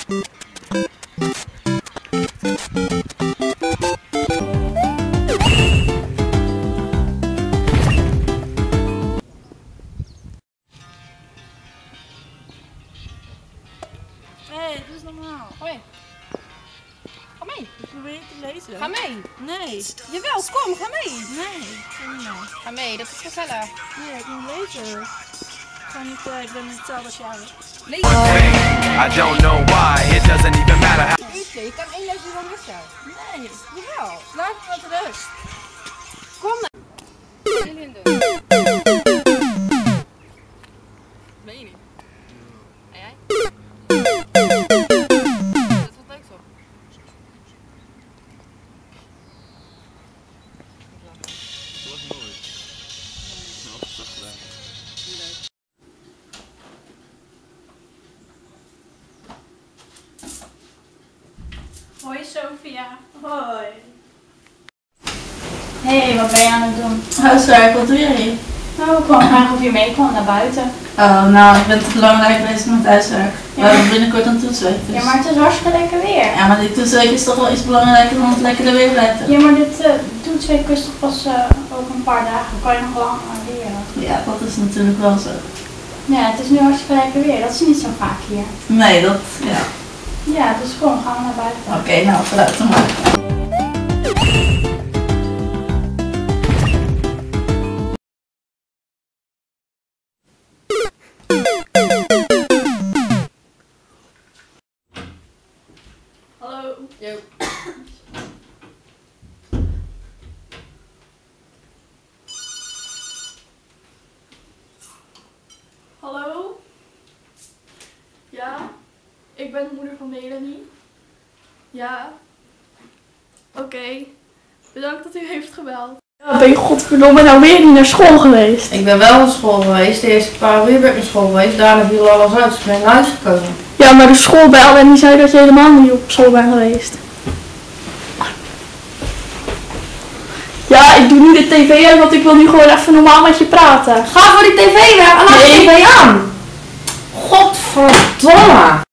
Hé, doe eens normaal. Hoi. Ga mee. Ik probeer te lezen. Ga mee. Nee. Jawel, kom, ga mee. Nee, ik ga niet mee. Ga mee, dat is gezellig. Nee, ik moet lezen. Ik ga niet, ik ben hetzelfde als jou. Lezen. I don't know why, it doesn't even matter. Je kan één lezen dan missen. Nee, Jawel. laat me met rust. Kom dan. Wat gaan jullie doen? Ben je niet? En jij? Dat is wat leuks op. Dat was mooi. Nou, dat is toch gedaan. Hoi Sophia. Hoi. Hey, wat ben je aan het doen? Huiswerk, wat doe jij? Nou, ik kwam graag of je mee kwam naar buiten. Oh, nou, ik ben te belangrijk bezig met huiswerk. We hebben binnenkort een toetsweek. Dus. Ja, maar het is hartstikke lekker weer. Ja, maar die toetsweek is toch wel iets belangrijker dan het lekkere weer blijven. Ja, maar dit toetsweek is toch pas over een paar dagen. Kan je nog lang aan leren. Ja, dat is natuurlijk wel zo. Ja, het is nu hartstikke lekker weer. Dat is niet zo vaak hier. Nee, dat, ja. Ja, dus kom, gaan we naar buiten. Oké, nou, vooruit dan maar. Hallo. Yo. Hallo? Ja? Ik ben de moeder van Melanie. Ja? Oké. Bedankt dat u heeft gebeld. Ja, ben je godverdomme nou weer niet naar school geweest? Ik ben wel naar school geweest. De eerste paar uur ben ik naar school geweest. Daarna viel alles uit. Dus ik ben naar huis gekomen. Ja, maar de school belde en die zei dat je helemaal niet op school bent geweest. Ja, ik doe nu de tv uit, want ik wil nu gewoon even normaal met je praten. Ga voor die tv weg en laat de tv aan. Godverdomme.